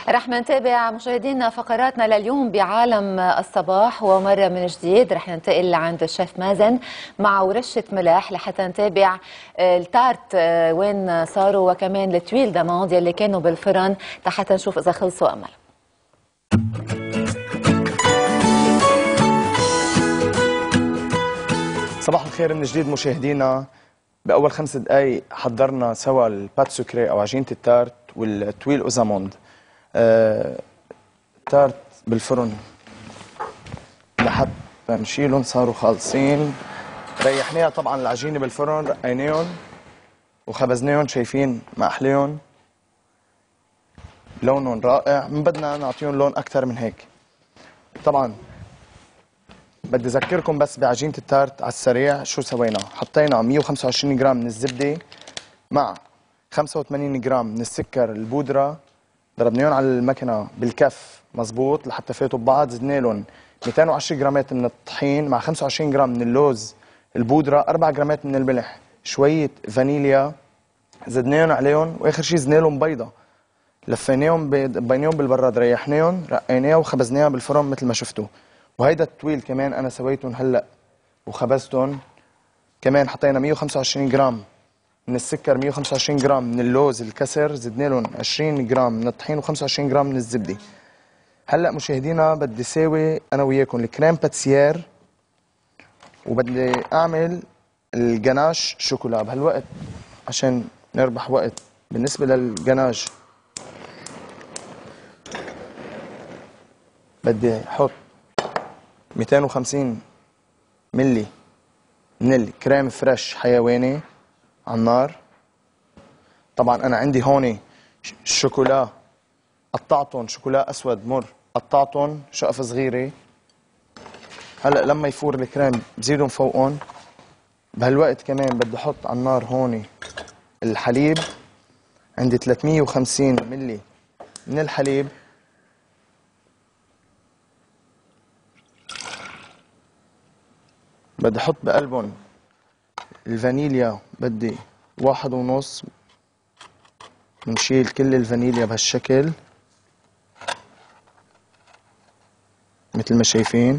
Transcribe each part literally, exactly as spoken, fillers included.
رح نتابع مشاهدينا فقراتنا لليوم بعالم الصباح، ومرة من جديد رح ننتقل لعند الشيف مازن مع ورشة ملاح لحتى نتابع التارت وين صاروا، وكمان التويل داموند يلي كانوا بالفرن حتى نشوف إذا خلصوا أمل. صباح الخير من جديد مشاهدينا. بأول خمس دقايق حضرنا سوا البات سكري أو عجينة التارت والتويل أوزاموند. آه، تارت بالفرن لحتى نشيلهم صاروا خالصين. ريحناها طبعا العجينة بالفرن، رقيناهم وخبزناهم، شايفين ما أحليهم، لونهم رائع. من بدنا نعطيهم لون أكثر من هيك. طبعا بدي أذكركم بس بعجينة التارت على السريع شو سوينا. حطينا مية وخمسة وعشرين جرام من الزبدة مع خمسة وثمانين جرام من السكر البودرة، ضربناهم على المكنة بالكف مزبوط لحتى فاتوا ببعض. زدنا لهم مئتين وعشرة جرامات من الطحين مع خمسة وعشرين جرام من اللوز البودرة، أربعة جرامات من الملح، شوية فانيليا زدناهم عليهم، واخر شيء زدنا لهم بيضة. لفيناهم بيناهم بالبراد، ريحناهم، رقيناها وخبزناها بالفرن مثل ما شفتوا. وهيدا التويل كمان انا سويتهم هلا وخبزتهم. كمان حطينا مية وخمسة وعشرين جرام من السكر، مية وخمسة وعشرين جرام من اللوز الكسر، زدنا لهم عشرين جرام من الطحين وخمسة وعشرين جرام من الزبده. هلا مشاهدينا بدي ساوي انا وياكم الكريم باتسيير، وبدي اعمل الجناش شوكولا بهالوقت عشان نربح وقت. بالنسبه للجناش بدي احط مئتين وخمسين ملي من الكريم فريش حيواني على النار. طبعا انا عندي هون الشوكولا قطعتهم، شوكولا اسود مر قطعتهم شقف صغيره. هلا لما يفور الكريم بزيدهم فوقهم. بهالوقت كمان بدي احط على النار هون الحليب. عندي ثلاثمية وخمسين ملي من الحليب، بدي احط بقلبهم الفانيليا، بدي واحد ونص. بنشيل كل الفانيليا بهالشكل مثل ما شايفين.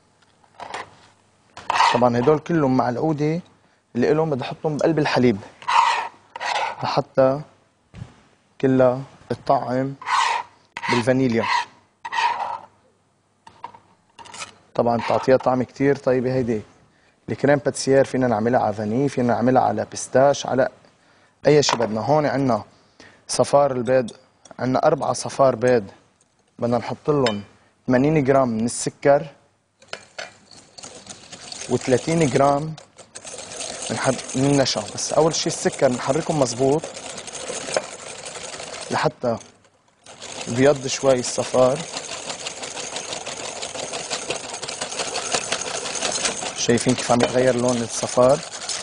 طبعا هدول كلهم مع العودة اللي إلهم بدي احطهم بقلب الحليب لحتى كلها تطعم بالفانيليا. طبعا بتعطيها طعم كتير طيبة. هيدي الكريم باتسيير فينا نعملها على فاني، فينا نعملها على بيستاش، على اي شيء بدنا. هون عندنا صفار البيض، عندنا اربعة صفار بيض بدنا نحط لهم ثمانين جرام من السكر و30 جرام من, حد... من النشا. بس اول شيء السكر نحركهم مزبوط لحتى بيض شوي الصفار. شايفين كيف عم يتغير لون الصفار.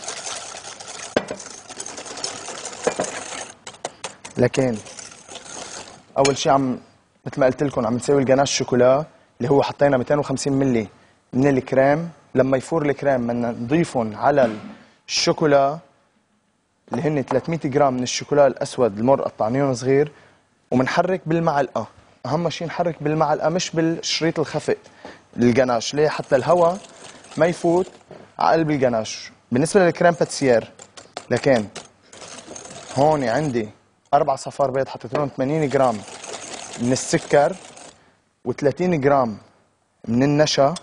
لكن اول شيء عم مثل ما قلت لكم عم نسوي الجناش شوكولا اللي هو حطينا مئتين وخمسين ملي من الكريم. لما يفور الكريم بدنا نضيفهم على الشوكولا اللي هن ثلاثمية جرام من الشوكولا الاسود المر قطعناهم صغير، وبنحرك بالمعلقه. اهم شيء نحرك بالمعلقه مش بالشريط الخفق للجناش. ليه؟ حتى الهواء ما يفوت على قلب الجناش. بالنسبه للكريم باتسيير لكن هون عندي اربع صفار بيض حطيت لهم ثمانين جرام من السكر و30 جرام من النشا،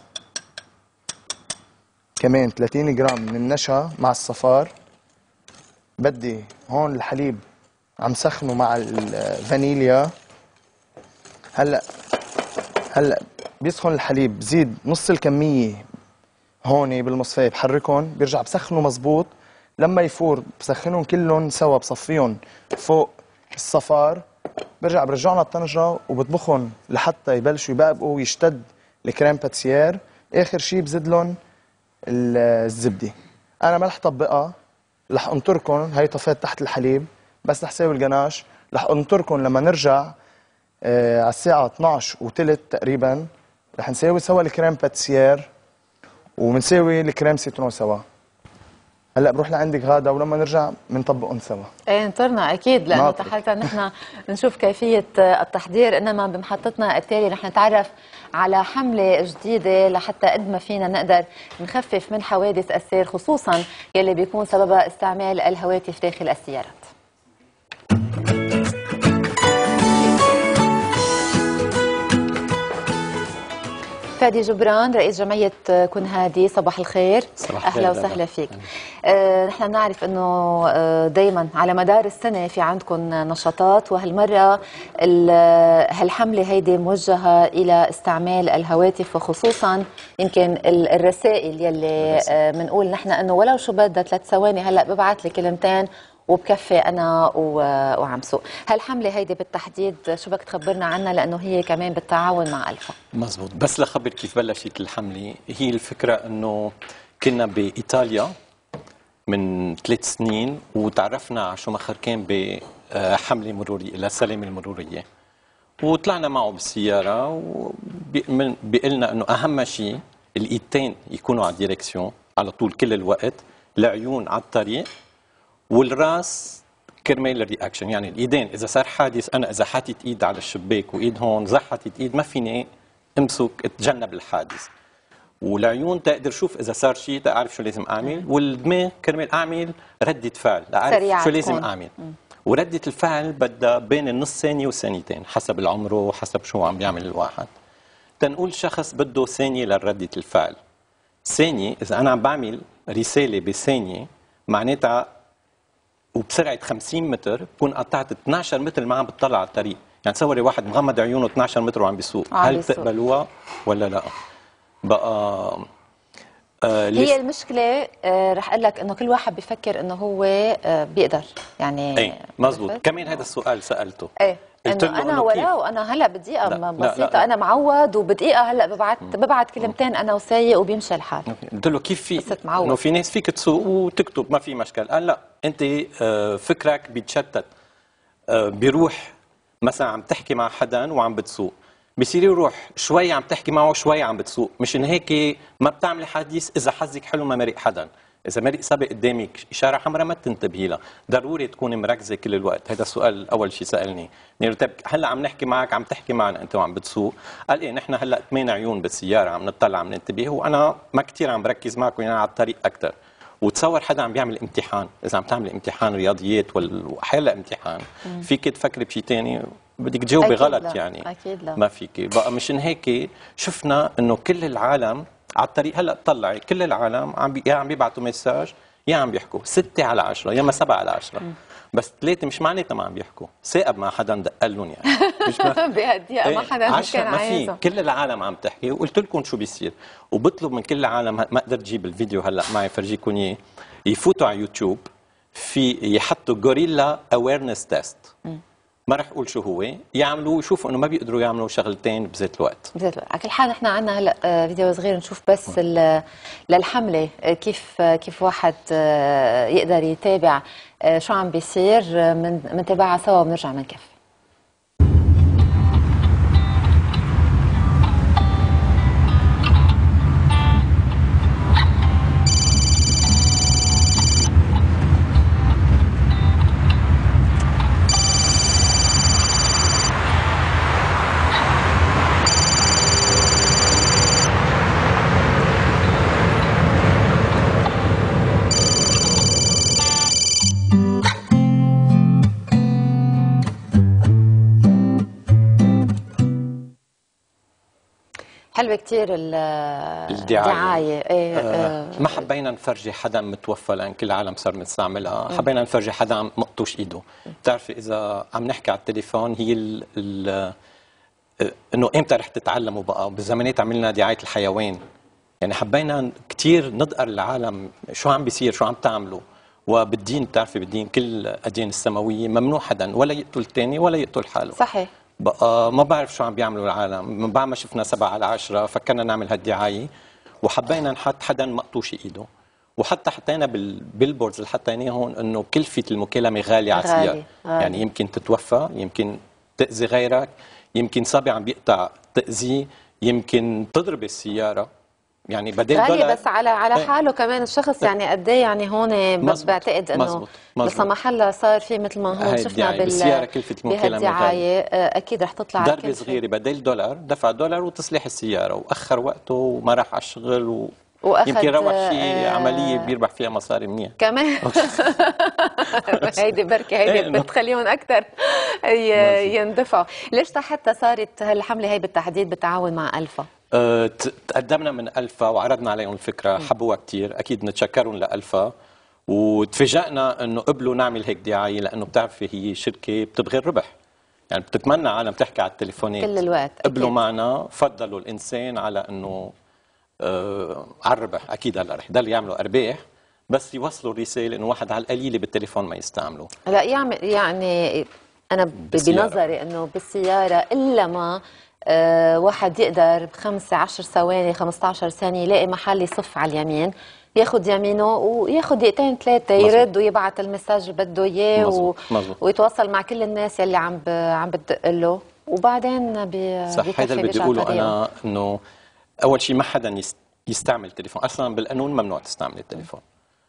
كمان ثلاثين جرام من النشا مع الصفار. بدي هون الحليب عم سخنه مع الفانيليا. هلا هلا بيسخن الحليب، بزيد نص الكميه هون بالمصفاية، بحركهم بيرجع بسخنوا مزبوط. لما يفور بسخنهم كلهم سوا، بصفيهم فوق الصفار، برجع برجعهم على الطنجرة وبطبخهم لحتى يبلشوا يبقبقوا ويشتد الكريم باتسيير. اخر شيء بزيد لهم الزبده. انا ما رح طبقها، رح انطركم. هي طفيت تحت الحليب بس رح ساوي الجناش. رح انطركم لما نرجع آه على الساعه اثنعش وثلث تقريبا، رح نساوي سوا الكريم باتسيير وبنساوي الكريم سيترون سوا. هلا بروح لعندك غاده ولما نرجع بنطبقهم سوا. ايه انطرنا اكيد، لانه ناطرك. حتى نحن نشوف كيفيه التحضير، انما بمحطتنا التالي رح نتعرف على حمله جديده لحتى قد ما فينا نقدر نخفف من حوادث السير، خصوصا يلي بيكون سببها استعمال الهواتف داخل السيارات. فادي جبران رئيس جمعية كن هادي، صباح الخير. صباح أهلا وسهلا فيك. آه نحن بنعرف أنه آه دايما على مدار السنة في عندكم نشاطات، وهالمرة هالحملة هيدي موجهة إلى استعمال الهواتف، وخصوصا يمكن الرسائل يلي بنقول آه نحن أنه ولو شو بدها ثلاث ثواني هلأ ببعث لي كلمتين وبكفي انا وعم سوق. هالحمله هيدي بالتحديد شو بدك تخبرنا عنها، لانه هي كمان بالتعاون مع الفا؟ مزبوط. بس لخبر كيف بلشت الحمله. هي الفكره انه كنا بايطاليا من ثلاث سنين وتعرفنا على شو مخر كان بحمله مروريه للسلامه المروريه، وطلعنا معه بالسياره وبيقلنا انه اهم شيء الايدتين يكونوا على الديركسيون على طول كل الوقت، العيون على الطريق، والراس كرمال الرياكشن. يعني الايدين اذا صار حادث، انا اذا حاطط ايد على الشباك وايد هون زحطت ايد ما فيني امسك اتجنب الحادث، والعيون تقدر شوف اذا صار شيء تعرف شو لازم اعمل، والدماغ كرمال اعمل رده فعل لاعرف شو لازم اعمل. وردة الفعل بدها بين النص ثانية وثانيتين حسب العمر وحسب شو عم بيعمل الواحد. تنقول شخص بده ثانية لردة الفعل، ثانية إذا أنا عم بعمل رسالة بثانية معناتها وبسرعة خمسين متر بكون قطعت اثنعش متر ما عم بتطلع على الطريق. يعني تصوري واحد مغمض عيونه اثنعش متر وعم بيسوق، هل بيسوق. تقبلوها ولا لا؟ بقى آه هي المشكلة آه رح اقول لك انه كل واحد بيفكر انه هو آه بيقدر يعني. ايه مزبوط. كمان هذا السؤال سألته. ايه انه انا ولو انا هلا بدقيقة لا بسيطة، لا لا. انا معود وبدقيقة هلا ببعت ببعت كلمتين انا وسايق وبيمشي الحال. قلت له كيف في انه في ناس فيك تسوق وتكتب ما في مشكل. قال لا انت آه فكرك بيتشتت، آه بيروح مثلا عم تحكي مع حدا وعم بتسوق، بصير يروح شوي عم تحكي معه شوي عم بتسوق، مشان هيك ما بتعملي حديث اذا حظك حلو ما مرق حدا. اذا مرق سابق قدامك اشاره حمراء ما تنتبهي لها، ضروري تكوني مركزه كل الوقت. هذا السؤال اول شيء سالني، هلا عم نحكي معك عم تحكي معنا انت وعم بتسوق؟ قال ايه نحن هلا ثمان عيون بالسياره عم نطلع عم ننتبه، وانا ما كثير عم بركز معكم يعني على الطريق اكثر. وتصور حدا عم بيعمل امتحان، اذا عم تعمل امتحان رياضيات وحيلا امتحان مم. فيك تفكري بشيء ثاني بدك تجاوبي غلط لا. يعني أكيد لا. ما فيك بقى. مشان هيك شفنا انه كل العالم على الطريق هلا طلعي كل العالم عم بي... يا عم بيبعتوا مساج يا عم بيحكوا ستة على عشرة يا ما سبعة على عشرة مم. بس ثلاثة مش معناتها ما عم بيحكوا، ثاقب ما حدا دق لهم يعني مش بهالدقيقة ما حدا كان عايزه. كل العالم عم تحكي وقلت لكم شو بيصير، وبطلب من كل العالم ما قدرت اجيب الفيديو هلا معي فرجيكم اياه، يفوتوا على يوتيوب في يحطوا غوريلا اويرنس تيست، ما رح اقول شو هو، يعملوا يشوفوا انه ما بيقدروا يعملوا شغلتين بذات الوقت. بذات الوقت. على كل حال نحن عندنا هلا فيديو صغير نشوف بس للحمله كيف كيف واحد يقدر يتابع شو عم بيصير، من منتابعها سوا وبنرجع بنكفي. حلوة كتير الدعاية. ايه آه ما حبينا نفرجي حدا متوفى لان كل العالم صار مستعملها، حبينا نفرجي حدا عم مقطوش ايده. بتعرفي اذا عم نحكي على التليفون هي ال ال انه امتى رح تتعلموا بقى؟ بالزمانات عملنا دعاية الحيوان، يعني حبينا كتير نضقر العالم شو عم بيصير شو عم تعملوا. وبالدين بتعرفي بالدين كل الاديان السماويه ممنوع حدا ولا يقتل الثاني ولا يقتل حاله. صحيح. بقى ما بعرف شو عم بيعملوا العالم، من بعد ما شفنا سبعة على عشرة فكرنا نعمل هالدعاية وحبينا نحط حدا مقطوش ايده، وحتى حطينا بالبيلبوردز اللي حطيناهم انه كلفة المكالمة غالية على السيارة، يعني يمكن تتوفى، يمكن تأذي غيرك، يمكن صبي عم بيقطع تأذيه، يمكن تضرب السيارة يعني بدل غالي دولار بس على على ايه. حاله كمان الشخص، يعني قد ايه يعني هون ب- بعتقد انه مزبوط لا سمح الله صار في مثل ما هون شفنا بال بالسياره كلفه المكالمه غاليه، بهالدعايه آه، اكيد رح تطلع ضربه الكلفة. صغيره بدل دولار دفع دولار وتصليح السياره، واخر وقته وما راح على الشغل و... واخذ يمكن روح شيء آه، عمليه بيربح فيها مصاري منيح كمان. هيدي بركي هيدي إيه، إنه. بتخليهم اكثر يندفعوا. ليش حتى صارت هالحمله هي بالتحديد بالتعاون مع ألفا؟ أه، ت- تقدمنا من ألفا وعرضنا عليهم الفكره، حبوها كثير، اكيد نتشكرهم لألفا، وتفاجئنا انه قبلوا نعمل هيك دعايه، لانه بتعرفي هي شركه بتبغي الربح، يعني بتتمنى عالم تحكي على التليفونات كل الوقت قبلوا أكيد. معنا، فضلوا الانسان على انه آه على الربح. اكيد هلا رح يضل يعملوا ارباح، بس يوصلوا الرساله انه واحد على القليله بالتليفون ما يستعمله. لا يعمل يعني انا ب- بالسيارة. بنظري انه بالسياره الا ما آه واحد يقدر بخمسة عشر ثواني خمسة عشر ثانيه يلاقي محل يصف على اليمين، ياخذ يمينه وياخذ دقيقتين ثلاثه يرد ويبعث المساج اللي بده اياه و... ويتواصل مع كل الناس يلي عم ب... عم بتدق له، وبعدين بي... صح. هذا اللي بدي اقوله انا، انه اول شيء ما حدا يست... يستعمل التليفون، اصلا بالقانون ممنوع تستعمل التليفون.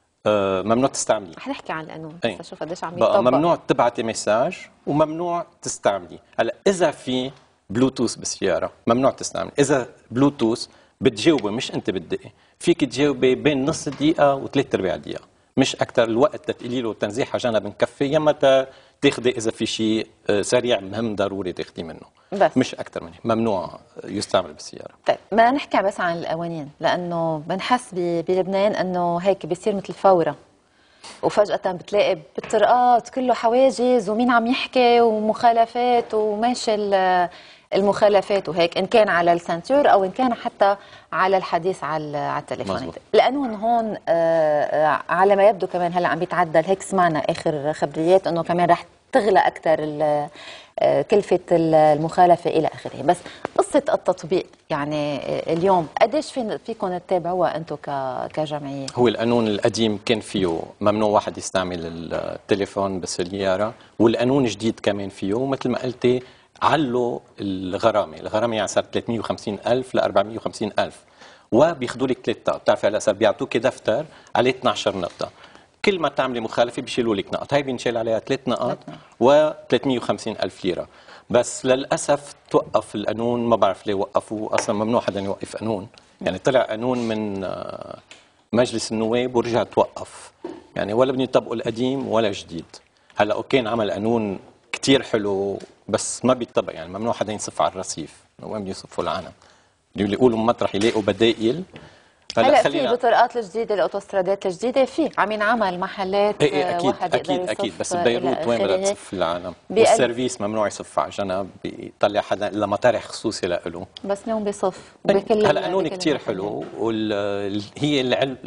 آه ممنوع تستعملي، رح نحكي عن القانون أي. بس اشوف قديش عم بقى يطبق. ممنوع تبعتي مساج وممنوع تستعملي. هلا اذا في بلوتوث بالسياره ممنوع تستعملي، اذا بلوتوث بتجاوبي مش انت بتدقي، فيك تجاوبي بين نص دقيقه وثلاث ارباع دقيقه، مش اكثر. الوقت تقلي له تنزيح على جنب مكفي، يما تاخذي اذا في شيء سريع مهم ضروري تاخذي منه، بس مش اكثر من هيك. ممنوع يستعمل بالسياره. طيب ما نحكي بس عن القوانين، لانه بنحس ب- بلبنان انه هيك بيصير مثل فوره، وفجأة بتلاقي بالطرقات كله حواجز ومين عم يحكي ومخالفات وماشي ال- المخالفات وهيك، ان كان على السنتور او ان كان حتى على الحديث على على التليفونات. القانون هون آه، آه، على ما يبدو كمان هلا عم بيتعدل، هيك سمعنا اخر خبريات انه كمان رح تغلى اكثر ال- آه، كلفة المخالفة إلى آخره. بس قصة التطبيق يعني آه، اليوم قديش في فيكم تتابعوها أنتم ك- كجمعية؟ هو القانون القديم كان فيه ممنوع واحد يستعمل التليفون بالسيارة، والقانون الجديد كمان فيه مثل ما قلتي علوا الغرامة. الغرامة يعني صارت ثلاثمية وخمسين ألف ل أربعمية وخمسين ألف، وبياخذوا لك ثلاث نقط. بتعرفي هلا صار بيعطوك دفتر عليه اثنعش نقطة، كل ما تعملي مخالفه بيشيلوا لك نقط، هاي بينشال عليها ثلاث نقط و ثلاثمية وخمسين ألف ليره. بس للاسف توقف القانون، ما بعرف ليه وقفوه، اصلا ممنوع حدا يوقف قانون، يعني طلع قانون من آه، مجلس النواب ورجع توقف، يعني ولا بدهم يطبقوا القديم ولا جديد. هلا اوكي عمل قانون كثير حلو بس ما بيطبق، يعني ممنوع حدا ينصف على الرصيف، وين بده يصفوا العالم؟ بدهم يقولوا مطرح يلاقوا بدائل. هلا في بالطرقات الجديده الاوتوسترادات الجديده في عم ينعمل محلات ايه اكيد واحد اكيد اكيد، بس ببيروت وين بدها تصف العالم؟ والسيرفيس ممنوع يصف على جنب، بيطلع حدا الا مطارح خصوصي له، بس اليوم بيصف بكل. هلا قانون كثير حلو، وهي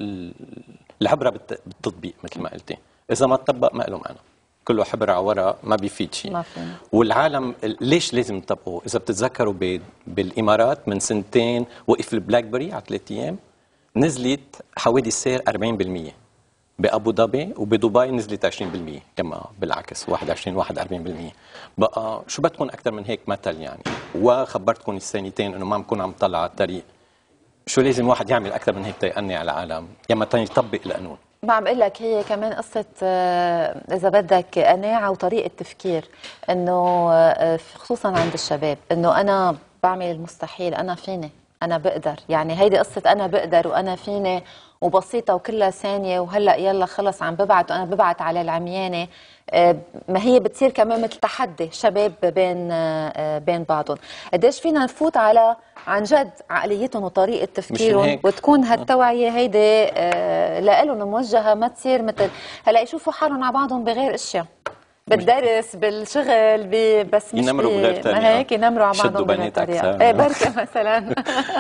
العبره بالتطبيق مثل ما قلتي، اذا ما تطبق ما له معنى، كله حبر على ورق ما بيفيد شيء. والعالم ليش لازم نطبقه؟ اذا بتتذكروا بالامارات من سنتين وقف البلاك بيري على ثلاث ايام، نزلت حوادث سير أربعين بالمية، بأبو ظبي وبدبي نزلت عشرين بالمية، كما بالعكس واحد وعشرين واحد أربعين بالمية. بقى شو بدكم أكثر من هيك مثل يعني؟ وخبرتكم السنتين إنه ما عم بكون عم طلع على الطريق، شو لازم واحد يعمل أكثر من هيك تيقني على العالم؟ يما تاني يطبق القانون. ما عم بقول لك هي كمان قصة إذا بدك قناعة وطريقة تفكير، إنه خصوصا عند الشباب إنه أنا بعمل المستحيل، أنا فيني، أنا بقدر، يعني هيدي قصة أنا بقدر وأنا فيني وبسيطة وكلها ثانية، وهلأ يلا خلص عم ببعت وأنا ببعت على العميانة. ما هي بتصير كمان مثل تحدي شباب بين بين بعضهم. قديش فينا نفوت على عن جد عقليتهم وطريقة تفكيرهم، وتكون هالتوعية هيدي لإلهم موجهة، ما تصير مثل هلأ يشوفوا حالهم على بعضهم بغير أشياء، بالدرس بالشغل بي بس مش ينمروا بغير طريقه، ما هيك ينمروا على بعضهم بغير طريقه. ايه بركه مثلا.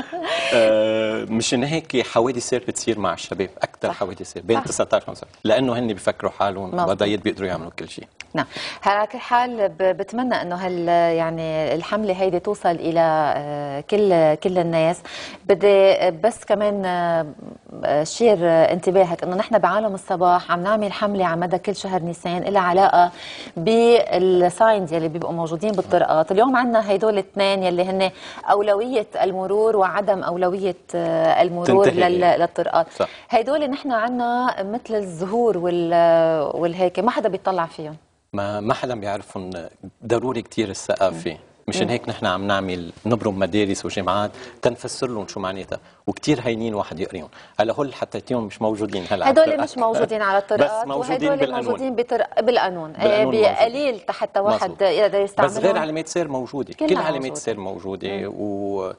مشان هيك حوادث سير بتصير مع الشباب اكثر، حوادث سير بين تسعة عشر خمسة عشر، لانه هن بيفكروا حالهم بدايات بيقدروا يعملوا كل شيء. نعم. على كل حال بتمنى انه هال يعني الحمله هيدي توصل الى كل كل الناس. بدي بس كمان شير انتباهك انه نحن بعالم الصباح عم نعمل حمله على مدى كل شهر نيسان لها علاقه بالساينز يلي بيبقوا موجودين بالطرقات. اليوم عندنا هدول الاثنين يلي هن اولويه المرور وعدم اولويه المرور للطرقات. هدول نحن عندنا مثل الزهور والهيك ما حدا بيطلع فيهم، ما ما حدا بيعرفهم. ضروري كثير الثقافه. مشان هيك نحن عم نعمل نبرم مدارس وجامعات تنفسر لهم شو معناتها، وكثير هينين واحد يقريهم. هلا هول حطيتيهم مش موجودين هلا، هدول مش موجودين على الطرقات، بس موجودين بالقانون. موجودين بطرق بالقانون بقليل حتى واحد يقدر يستعملهم. بس غير علامات سير موجوده، كل علامات سير موجوده. و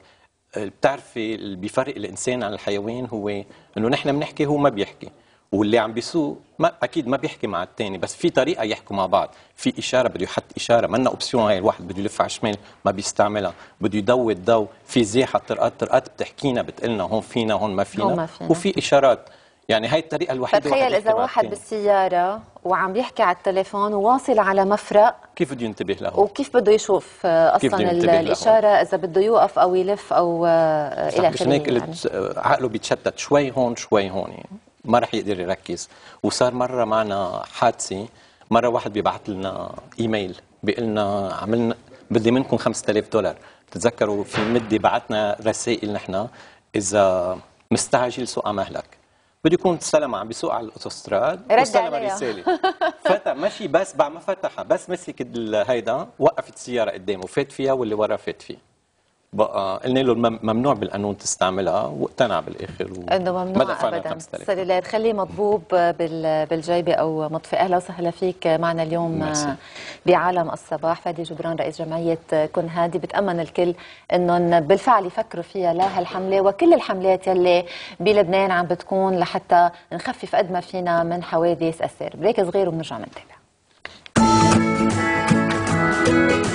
بتعرفي اللي بيفرق الانسان عن الحيوان هو انه نحن بنحكي هو ما بيحكي، واللي عم بيسوق ما اكيد ما بيحكي مع الثاني، بس في طريقه يحكوا مع بعض. في اشاره بده يحط اشاره، منا اوبسيون. هاي الواحد بده يلف على الشمال ما بيستعملها، بده يضوي الضوء. في زيحه الطرقات، الطرقات بتحكينا بتقلنا هون فينا هون ما فينا, هون ما فينا. وفي اشارات. يعني هاي الطريقه الوحيده. فتخيل اذا واحد بالسياره وعم بيحكي على التليفون وواصل على مفرق، كيف بده ينتبه له؟ وكيف بده يشوف اصلا الاشاره اذا بده يوقف او يلف او الى اخره. هيك قلت يعني عقله بيتشتت شوي هون شوي هون، يعني ما رح يقدر يركز. وصار مره معنا حادثه، مره واحد بيبعث لنا ايميل بيقول لنا عملنا بدي منكم خمسة آلاف دولار. بتتذكروا في مده بعثنا رسائل نحن اذا مستعجل سوق مهلك. بده يكون استلم عم بيسوق على الاوتوستراد واستلم رساله فتح مشي، بس بعد ما فتحها بس مسك هيدا وقفت السياره قدامه فات فيها واللي ورا فات فيه. بقى قلنا له ممنوع بالقانون تستعملها، واقتنع بالاخر انه ممنوع ابدا. سليلات خليه مضبوب بالجيبه او مطفئ. اهلا وسهلا فيك معنا اليوم ميسي. بعالم الصباح فادي جبران رئيس جمعيه كن هادي. بتامن الكل انهم بالفعل يفكروا فيها لا هالحمله وكل الحملات يلي بلبنان عم بتكون لحتى نخفف قد ما فينا من حوادث السير. بريك صغير وبنرجع بنتابع.